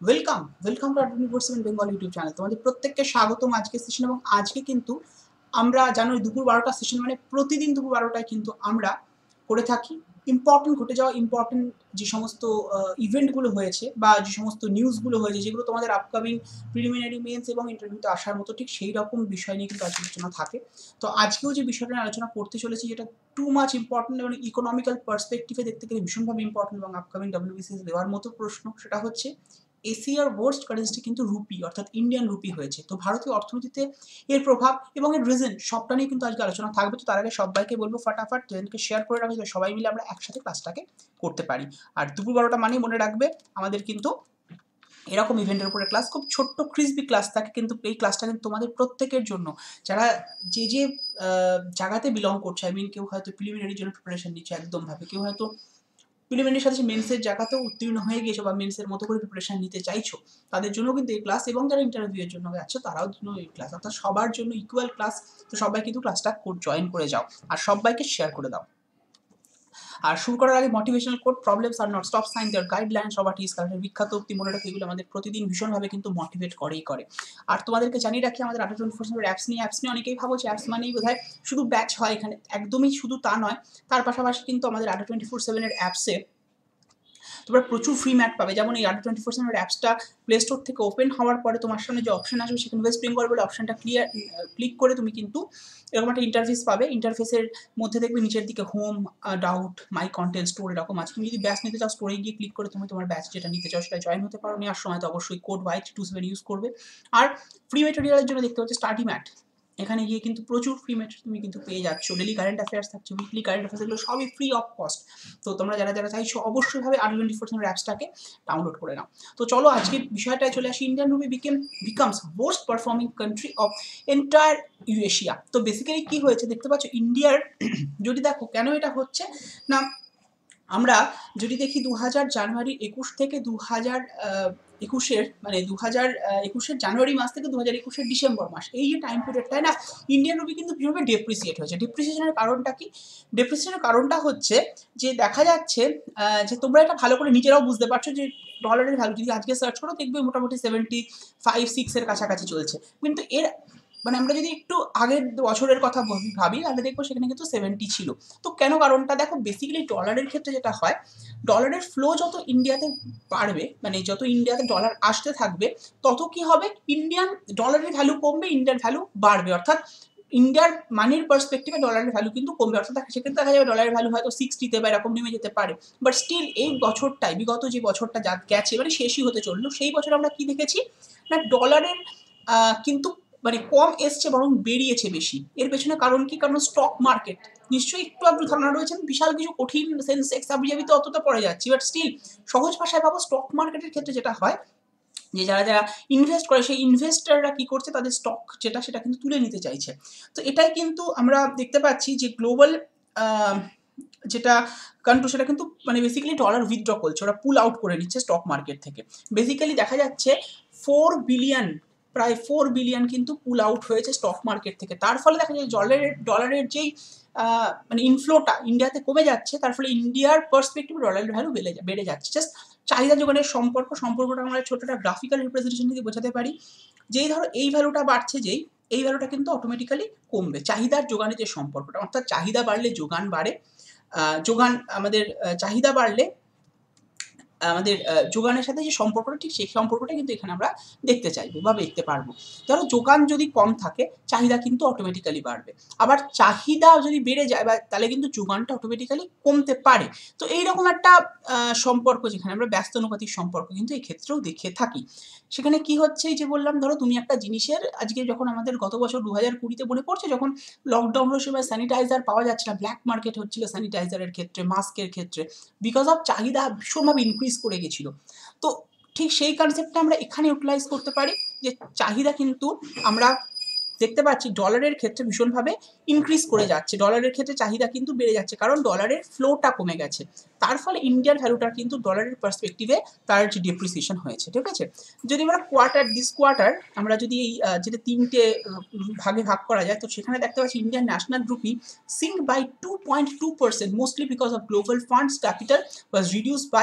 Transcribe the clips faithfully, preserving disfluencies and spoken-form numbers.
Welcome welcome to twenty four seven Bengal YouTube channel. তোমাদের প্রত্যেককে স্বাগতম আজকের সেশন। এবং আজকে কিন্তু আমরা জানুয়ারি দুপুর বারোটা সেশন, মানে প্রতিদিন দুপুর বারোটায় কিন্তু আমরা করে থাকি ইম্পর্টেন্ট ঘটে যাওয়া ইম্পর্টেন্ট যে সমস্ত ইভেন্টগুলো হয়েছে বা যে সমস্ত নিউজগুলো হয়েছে, যেগুলো তোমাদের আপকামিং প্রিলিমিনারি মেন্স এবং ইন্টারভিউতে আসার মতো, ঠিক সেই রকম বিষয় নিয়ে কিন্তু আজকে আলোচনা থাকে। তো আজকেও যে বিষয়টা নিয়ে আলোচনা করতে চলেছি, যেটা টু মাচ ইম্পর্টেন্ট এবং ইকোনমিক্যাল পার্সপেক্টিভে দেখতে গেলে ভীষণভাবে ইম্পর্টেন্ট এবং আপকামিং ডাব্লিউবিসিএস দেওয়ার মতো প্রশ্ন, সেটা হচ্ছে এশিয়ার ওয়ার্স্ট কারেন্সি কিন্তু রুপি, অর্থাৎ ইন্ডিয়ান রুপি হয়েছে। তো ভারতীয় অর্থনীতিতে এর প্রভাব এবং এর রিজন সবটা নিয়ে কিন্তু আজকে আলোচনা থাকবে। তো তার আগে সবাইকে বলবো ফটাফট চ্যানেলকে শেয়ার করে রাখবে, যাতে সবাই মিলে আমরা একসাথে ক্লাসটাকে করতে পারি। আর দুপুর বারোটা মানেই মনে রাখবে আমাদের কিন্তু এরকম ইভেন্টের উপরে ক্লাস, খুব ছোট্ট ক্রিসপি ক্লাস থাকে, কিন্তু এই ক্লাসটা কিন্তু তোমাদের প্রত্যেকের জন্য, যারা যে যে জায়গাতে বিলং করছে, আই মিন কেউ হয়তো প্রিলিমিনারির জন্য প্রিপারেশন নিচ্ছে একদমভাবে, কেউ হয়তো প্রিলিমিনারির সাথে মেন্সের জায়গাতেও উত্তীর্ণ হয়ে গিয়েছো বা মেন্সের মতো করে প্রিপারেশন নিতে চাইছো, তাদের জন্য কিন্তু এই ক্লাস, এবং যারা ইন্টারভিউয়ের জন্য যাচ্ছে তারাও জন্য এই ক্লাস, অর্থাৎ সবার জন্য ইকুয়াল ক্লাস। তো সবাই কিন্তু ক্লাসটা জয়েন করে যাও আর সবাইকে শেয়ার করে দাও। আর শুরু করার আগে motivational code, problems are not stop sign they're guidelines of artist কারণের বিখ্যাত উক্তি মনে রাখো, এগুলো আমাদের প্রতিদিন ভীষণভাবে কিন্তু মোটিভেট করেই করে। আর তোমাদেরকে জানিয়ে রাখি আমাদের আটা টোয়েন্টি ফোর সেভেন অ্যাপস নিয়ে অ্যাপস নিয়ে অনেকেই ভাবো যে অ্যাপস মানেই বোধহয় শুধু ব্যাচ হয়, এখানে একদমই শুধু তা নয়। তার পাশাপাশি কিন্তু আমাদের আটা টোয়েন্টি ফোর সেভেনের অ্যাপসে তোমরা প্রচুর ফ্রি ম্যাট পাবে। যেমন এই আটা টোয়েন্টি ফোর সেভেন অ্যাপসটা প্লে স্টোর থেকে ওপেন হওয়ার পরে তোমার সামনে যে অপশন আসবে, সেখানে ওয়েস্ট বেঙ্গল বলে অপশনটা ক্লিয়ার ক্লিক করে তুমি কিন্তু এরকম একটা ইন্টারফেস পাবে। ইন্টারফেসের মধ্যে দেখবে নিচের দিকে home, doubt, my content, store এরকম আছে। তুমি যদি ব্যাচ নিতে চাও, স্টোরে গিয়ে ক্লিক করে তুমি তোমার ব্যাচ যেটা নিতে চাও সেটা জয়েন হতে পারো। নেওয়ার সময় তো অবশ্যই code Y three two seven use করবে। আর ফ্রি মেটেরিয়ালের জন্য দেখতে পাচ্ছি স্টাডি ম্যাট, এখানে গিয়ে কিন্তু প্রচুর ফ্রি মেটেরিয়াল তুমি কিন্তু পেয়ে যাচ্ছ। ডেলি কারেন্ট অ্যাফেয়ার্স থাকছে, উইকলি কারেন্ট অ্যাফেয়ার্স, এগুলো সবই ফ্রি অফ কস্ট। তো তোমরা যারা যারা চাইছো অবশ্যই ভাবে আটা টোয়েন্টি ফোর সেভেন অ্যাপসটাকে ডাউনলোড করে নাও। তো চলো আজকে বিষয়টায় চলে আসি। Indian rupee became becomes worst performing country of entire Asia. তো বেসিক্যালি কি হয়েছে দেখতে পাচ্ছ ইন্ডিয়ার, যদি দেখো কেন এটা হচ্ছে না, আমরা যদি দেখি দু হাজার জানুয়ারি একুশ থেকে দু হাজার একুশের মানে দু হাজার একুশের জানুয়ারি মাস থেকে দু হাজার একুশের ডিসেম্বর মাস, এই যে টাইম পিরিয়ডটায় না ইন্ডিয়ান রুপি কিন্তু ভীষণভাবে ডেপ্রিসিয়েট হয়েছে। ডেপ্রিসিয়েশনের কারণটা কি? ডেপ্রিসিয়েশনের কারণটা হচ্ছে যে দেখা যাচ্ছে যে তোমরা এটা ভালো করে নিজেরাও বুঝতে পারছো যে ডলারের ভ্যালু যদি আজকে সার্চ করো দেখবে মোটামুটি সেভেন্টি ফাইভ সিক্সের কাছাকাছি চলছে, কিন্তু এর মানে আমরা যদি একটু আগের বছরের কথা ভাবি তাহলে দেখবো সেখানে কিন্তু সেভেন্টি ছিল। তো কেন? কারণটা দেখো, বেসিক্যালি ডলারের ক্ষেত্রে যেটা হয়, ডলারের ফ্লো যত ইন্ডিয়াতে বাড়বে, মানে যত ইন্ডিয়াতে ডলার আসতে থাকবে, তত কি হবে, ইন্ডিয়ান ডলারের ভ্যালু কমবে, ইন্ডিয়ার ভ্যালু বাড়বে। অর্থাৎ ইন্ডিয়ার মানির পার্সপেক্টিভে ডলারের ভ্যালু কিন্তু কমবে। অর্থাৎ সেক্ষেত্রে দেখা যাবে ডলারের ভ্যালু হয়তো সিক্সটিতে বা এরকম নেমে যেতে পারে। বাট স্টিল এই বছরটাই, বিগত যে বছরটা যা গেছে, মানে শেষই হতে চললো, সেই বছর আমরা কি দেখেছি না, ডলারের কিন্তু মানে কম এসছে, বরং বেরিয়েছে বেশি। এর পেছনে কারণ কি? কারণ স্টক মার্কেট, নিশ্চয়ই একটু আধটু ধারণা রয়েছে, বিশাল কিছু কঠিন সেন্সেক্স আবিজাবিতে অতটা পড়ে যাচ্ছি, বাট স্টিল সহজ ভাষায় ভাবো, স্টক মার্কেটের ক্ষেত্রে যেটা হয় যে যারা যারা ইনভেস্ট করে, সেই ইনভেস্টাররা কি করছে, তাদের স্টক যেটা সেটা কিন্তু তুলে নিতে চাইছে। তো এটাই কিন্তু আমরা দেখতে পাচ্ছি যে গ্লোবাল যেটা কান্ট্রি, সেটা কিন্তু মানে বেসিক্যালি ডলার উইথড্র করছে, ওরা পুল আউট করে নিচ্ছে স্টক মার্কেট থেকে। বেসিক্যালি দেখা যাচ্ছে ফোর বিলিয়ন, প্রায় ফোর বিলিয়ন কিন্তু পুল আউট হয়েছে স্টক মার্কেট থেকে। তার ফলে দেখা যায় ডলারের ডলারের যেই মানে ইনফ্লোটা ইন্ডিয়াতে কমে যাচ্ছে, তার ফলে ইন্ডিয়ার পার্সপেক্টিভ ডলারের ভ্যালু বেড়ে বেড়ে যাচ্ছে। জাস্ট চাহিদা যোগানের সম্পর্ক সম্পর্কটা আমরা ছোটটা গ্রাফিক্যাল রিপ্রেজেন্টেশন দিয়ে বোঝাতে পারি। যেই ধরো এই ভ্যালুটা বাড়ছে, যেই এই ভ্যালুটা কিন্তু অটোমেটিক্যালি কমবে। চাহিদার যোগানের যে সম্পর্কটা, অর্থাৎ চাহিদা বাড়লে যোগান বাড়ে, যোগান আমাদের চাহিদা বাড়লে আমাদের যোগানের সাথে যে সম্পর্কটা, ঠিক সেই সম্পর্কটা কিন্তু এখানে আমরা দেখতে চাইবো বা দেখতে পারবো। ধরো যোগান যদি কম থাকে, চাহিদা কিন্তু অটোমেটিক্যালি বাড়বে। আবার চাহিদা যদি বেড়ে যায় বা তাহলে কিন্তু যোগানটা অটোমেটিক্যালি কমতে পারে। তো এইরকম একটা সম্পর্ক, যেখানে আমরা ব্যস্তানুপাতিক সম্পর্ক কিন্তু এই ক্ষেত্রেও দেখে থাকি। সেখানে কি হচ্ছে, এই যে বললাম, ধরো তুমি একটা জিনিসের, আজকে যখন আমাদের গত বছর দু হাজার কুড়িতে মনে পড়ছে, যখন লকডাউনের সময় স্যানিটাইজার পাওয়া যাচ্ছে না, ব্ল্যাক মার্কেট হচ্ছিল স্যানিটাইজারের ক্ষেত্রে, মাস্কের ক্ষেত্রে, বিকজ অফ চাহিদা ভীষণভাবে ইনক্রিজ করে গেছিল। তো ঠিক সেই কনসেপ্টটা আমরা এখানে ইউটিলাইজ করতে পারি, যে চাহিদা কিন্তু আমরা দেখতে পাচ্ছি ডলারের ক্ষেত্রে ভীষণভাবে ইনক্রিজ করে যাচ্ছে, ডলারের ক্ষেত্রে চাহিদা কিন্তু বেড়ে যাচ্ছে, কারণ ডলারের ফ্লোটা কমে গেছে। তার ফলে ইন্ডিয়ান ভ্যালুটার কিন্তু ডলারের পার্সপেক্টিভে তার যে ডেপ্রিসিয়েশন হয়েছে। ঠিক আছে, যদি আমরা কোয়ার্টার দিস কোয়ার্টার আমরা যদি এই যেটা তিনটে ভাগে ভাগ করা যায়, তো সেখানে দেখতে পাচ্ছি Indian national rupee sink by two point two percent, mostly because of global funds capital was reduced by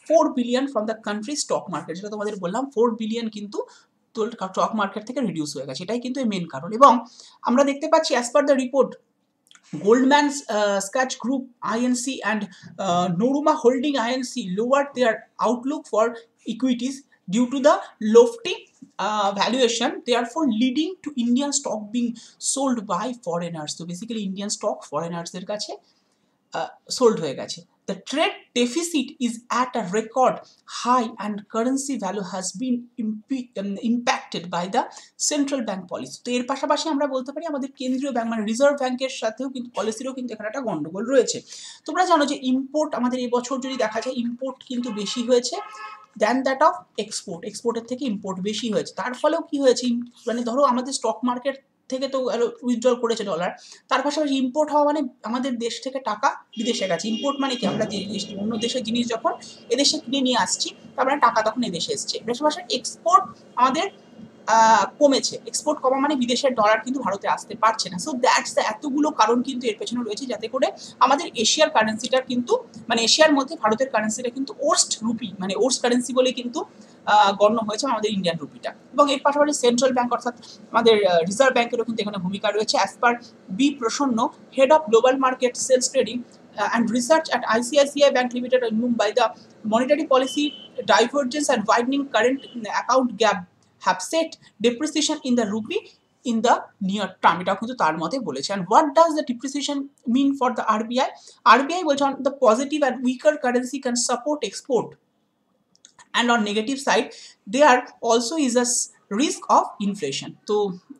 four billion from the country stock market, যেটা তোমাদের বললাম ফোর বিলিয়ন কিন্তু স্টক মার্কেট থেকে রিডিউস হয়ে গেছে, এটাই কিন্তু মেন কারণ। এবং আমরা দেখতে পাচ্ছি as per the report Goldman uh, Sachs Group I N C and uh, Noruma Holding I N C lowered their outlook for equities due to the lofty uh, valuation, therefore leading to Indian stock being sold by foreigners. So basically Indian stock foreigners এর কাছে sold হয়ে গেছে। The trade deficit is at a record high and currency value has been impacted by the central bank policy. তো এর পাশাপাশি আমরা বলতে পারি আমাদের কেন্দ্রীয় ব্যাংক মানে রিজার্ভ ব্যাংকের সাথেও কিন্তু পলিসিরও কিন্তু এখানে একটা গন্ডগোল রয়েছে। তোমরা জানো যে ইম্পোর্ট আমাদের এই বছর যদি দেখা যায় ইম্পোর্ট কিন্তু বেশি হয়েছে দ্যান দ্যাট অফ এক্সপোর্ট, এক্সপোর্টের থেকে ইম্পোর্ট বেশি হয়েছে। তার ফলেও কি হয়েছে, মানে ধরো আমাদের স্টক মার্কেট থেকে তো উইথড্রল করেছে ডলার, তার পাশাপাশি ইম্পোর্ট হওয়া মানে আমাদের দেশ থেকে টাকা বিদেশে গেছে। ইম্পোর্ট মানে কি, আমরা যে অন্য দেশের জিনিস যখন এদেশে কিনে নিয়ে আসছি তার মানে টাকা তখন এদেশে এসছে। পাশাপাশি এক্সপোর্ট আমাদের কমেছে, এক্সপোর্ট কমা মানে বিদেশের ডলার কিন্তু ভারতে আসতে পারছে না। সো দ্যাটস এতগুলো কারণ কিন্তু এর পেছনে রয়েছে যাতে করে আমাদের এশিয়ার কারেন্সিটা কিন্তু মানে এশিয়ার মধ্যে ভারতের কারেন্সিটা কিন্তু ওর্স্ট রুপি মানে ওর্স্ট কারেন্সি বলে কিন্তু গণ্য হয়েছে আমাদের ইন্ডিয়ান রুপিটা। এবং এর পাশাপাশি সেন্ট্রাল ব্যাংক অর্থাৎ আমাদের রিজার্ভ ব্যাংকেরও কিন্তু এখানে ভূমিকা রয়েছে। As per B Prasanna, head of global market sales trading and research at I C I C I Bank Limited in Mumbai, the monetary policy divergence and widening current account gap have set depreciation in the rupee in the near term, এটাও কিন্তু তার মতে বলেছে। and what does the depreciation mean for the R B I? R B I বলছে on the positive and weaker currency can support export, and on negative side there also is a risk of inflation. তো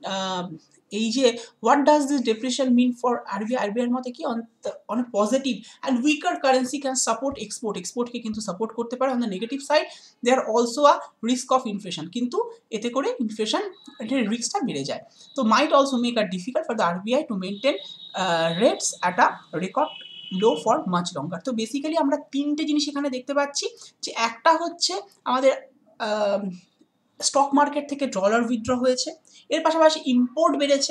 এই যে what does this depreciation mean for R B I? R B I এর মতে কি on the, on a positive and weaker currency can support export, export কে কিন্তু support করতে পারে। on the negative side there also a risk of inflation, কিন্তু এতে করে inflation এর রিস্কটা বেড়ে যায়। তো might also make it difficult for the R B I to maintain uh, rates at a record low for much longer. তো basically আমরা তিনটে জিনিস এখানে দেখতে পাচ্ছি, যে একটা হচ্ছে আমাদের স্টক মার্কেট থেকে ডলার উইথড্র হয়েছে, এর পাশাপাশি ইম্পোর্ট বেড়েছে,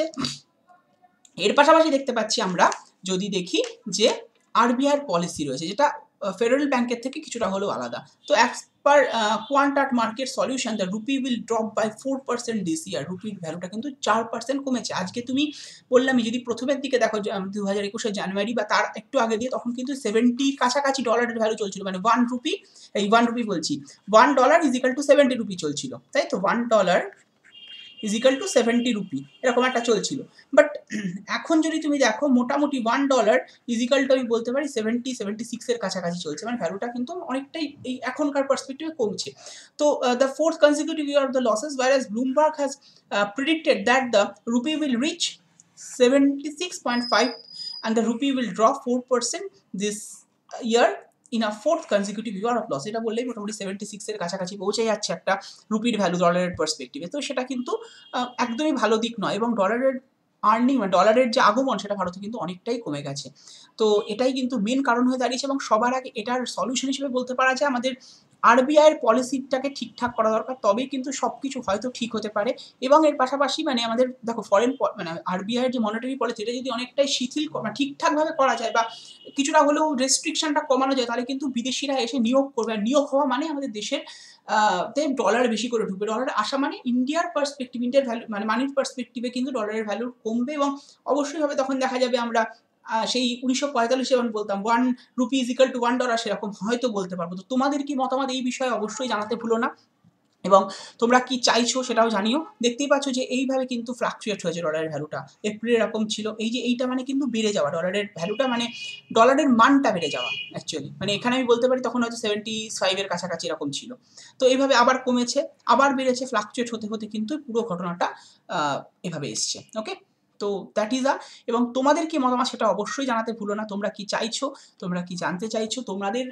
এর পাশাপাশি দেখতে পাচ্ছি আমরা যদি দেখি যে আরবিআইয়ের পলিসি রয়েছে যেটা ফেডারেল ব্যাংকের থেকে কিছুটা হলেও আলাদা। তো as per Quantart market solution the rupee will drop by four percent this year, রুপির ভ্যালুটা কিন্তু চার পার্সেন্ট কমেছে। আজকে তুমি বললামই যদি প্রথমের দিকে দেখো দু হাজার একুশে জানুয়ারি বা তার একটু আগে দিয়ে তখন কিন্তু সেভেন্টির কাছাকাছি ডলারের ভ্যালু চলছিল, মানে ওয়ান রুপি এই ওয়ান রুপি বলছি one dollar is equal to seventy rupee চলছিল, তাই তো one dollar is equal to seventy rupee এরকম একটা চলছিল। বাট এখন যদি তুমি দেখো মোটামুটি one dollar is equal to আমি বলতে পারি সেভেন্টি সেভেন্টি সিক্সের কাছাকাছি চলছে, মানে ভ্যালুটা কিন্তু অনেকটাই এই এখনকার পার্সপেক্টিভে কমছে। তো the fourth consecutive year of the losses whereas Bloomberg has uh, predicted that the rupee will reach seventy-six point five and the rupee will drop four percent this year in a fourth consecutive year of loss। এটা বললেই মোটামুটি seventy সিক্সের কাছাকাছি পৌঁছে যাচ্ছে একটা রুপির value ডলারের পার্সপেক্টিভে। তো সেটা কিন্তু একদমই ভালো দিক নয়, এবং ডলারের আর্নিং মানে ডলারের যে আগমন সেটা ভারতে কিন্তু অনেকটাই কমে গেছে। তো এটাই কিন্তু মেন কারণ হয়ে দাঁড়িয়েছে, এবং সবার আগে এটার সলিউশন হিসেবে বলতে পারা যায় আমাদের আরবিআইয়ের পলিসিটাকে ঠিকঠাক করা দরকার, তবেই কিন্তু সব কিছু হয়তো ঠিক হতে পারে। এবং এর পাশাপাশি মানে আমাদের দেখো ফরেন মানে আরবিআইয়ের যে মনিটারি পলিসি এটা যদি অনেকটাই শিথিল ঠিকঠাকভাবে করা যায় বা কিছুটা হলেও রেস্ট্রিকশনটা কমানো যায়, তাহলে কিন্তু বিদেশিরা এসে নিয়োগ করবে, আর নিয়োগ হওয়া মানে আমাদের দেশের ডলার বেশি করে ঢুকবে। ডলার আসা মানে ইন্ডিয়ার পার্সপেক্টিভ ইন্ডিয়ার ভ্যালু মানে মানির পার্সপেক্টিভে কিন্তু ডলারের ভ্যালু কমবে, এবং অবশ্যই ভাবে তখন দেখা যাবে আমরা সেই উনিশশো পঁয়তাল্লিশে যেমন বলতাম one rupee is equal to one dollar, সেরকম হয়তো বলতে পারবো। তো তোমাদের কি মতামত এই বিষয়ে অবশ্যই জানাতে ভুলো না, এবং তোমরা কি চাইছো সেটাও জানিও। দেখতেই পাচ্ছ যে এইভাবে কিন্তু ফ্লাকচুয়েট হয়েছে ডলারের ভ্যালুটা, এপ্রিল এরকম ছিল, এই যে এইটা মানে কিন্তু বেড়ে যাওয়া ডলারের ভ্যালুটা মানে ডলারের মানটা বেড়ে যাওয়া অ্যাকচুয়ালি, মানে এখানে আমি বলতে পারি তখন হয়তো সেভেন্টি ফাইভের কাছাকাছি এরকম ছিল। তো এইভাবে আবার কমেছে আবার বেড়েছে, ফ্লাকচুয়েট হতে হতে কিন্তু পুরো ঘটনাটা এভাবে এসছে। ওকে, তো দ্যাট ইজ আ, এবং তোমাদের কি মতামত সেটা অবশ্যই জানাতে ভুলো না। তোমরা কি চাইছো, তোমরা কি জানতে চাইছো, তোমাদের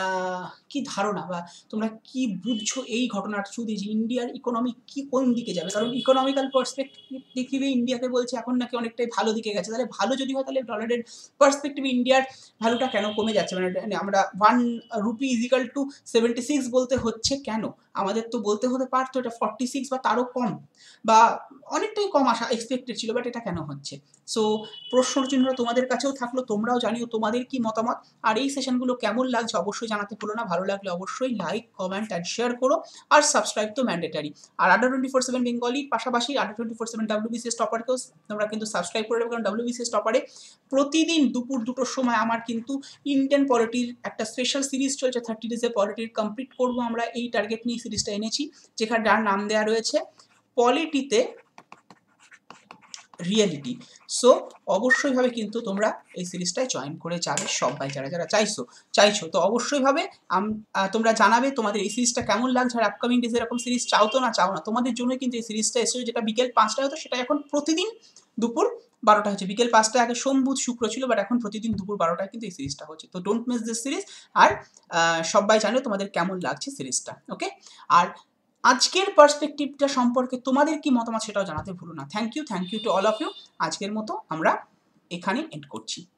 কি ধারণা বা তোমরা কি বুঝছো এই ঘটনার থ্রু দিয়ে যে ইন্ডিয়ার ইকোনমি কি কোন দিকে যাবে? কারণ ইকোনমিক্যাল পার্সপেক্টিভে ইন্ডিয়াকে বলছে এখন নাকি অনেকটাই ভালো দিকে গেছে, তাহলে ভালো যদি হয় তাহলে ডলারের পার্সপেক্টিভে ইন্ডিয়ার ভ্যালুটা কেন কমে যাচ্ছে? মানে আমরা one rupee is equal to seventy six বলতে হচ্ছে কেন? আমাদের তো বলতে হতে পারতো এটা ফর্টি সিক্স বা তারও কম বা অনেকটাই কম আসা এক্সপেক্টেড ছিল, বাট এটা কেন হচ্ছে? সো প্রশ্ন চিহ্ন তোমাদের কাছেও থাকলো, তোমরাও জানিও তোমাদের কি মতামত, আর এই সেশনগুলো কেমন লাগছে অবশ্যই জানাতে ভুলো না। ভালো লাগলে অবশ্যই লাইক, কমেন্ট অ্যান্ড শেয়ার করো, আর সাবস্ক্রাইব তো ম্যান্ডেটারি। আর আড্ডা টোয়েন্টি ফোর সেভেন বেঙ্গলির পাশাপাশি আড্ডা টোয়েন্টি ফোর সেভেন ডাব্লিউবিসিএস টপারকেও তোমরা কিন্তু সাবস্ক্রাইব করে দেবে, কারণ ডাব্লিউবিসিএস টপারে প্রতিদিন দুপুর দুটোর সময় আমার কিন্তু ইন্ডিয়ান পলিটির একটা স্পেশাল সিরিজ চলছে, থার্টি ডেজে পলিটির কমপ্লিট করবো আমরা, এই টার্গেট নিয়ে সিরিজটা এনেছি, যেখানে যার নাম দেওয়া রয়েছে পলিটিতে রিয়েলিটি। সো অবশ্যইভাবে কিন্তু তোমরা এই সিরিজটায় জয়েন করে যাবে সবাই, যারা যারা চাইছো চাইছো তো অবশ্যইভাবে তোমরা জানাবে তোমাদের এই সিরিজটা কেমন লাগছে। আর আপকামিং ডেজে এরকম সিরিজ চাও তো না চাও না, তোমাদের জন্য কিন্তু এই সিরিজটা এসেছে, যেটা বিকেল পাঁচটায় হতো সেটা এখন প্রতিদিন দুপুর বারোটা হচ্ছে। বিকেল পাঁচটায় আগে সোম বুধ শুক্র ছিল, বাট এখন প্রতিদিন দুপুর বারোটায় কিন্তু এই সিরিজটা হচ্ছে। তো ডোন্ট মিস দিস সিরিজ। আর সবাই জানো তোমাদের কেমন লাগছে সিরিজটা, ওকে। আর আজকের পার্সপেক্টিভটা সম্পর্কে তোমাদের কি মতামত সেটাও জানাতে ভুলো না। Thank you thank you to all of you. আজকের মতো আমরা এখানে এন্ড করছি।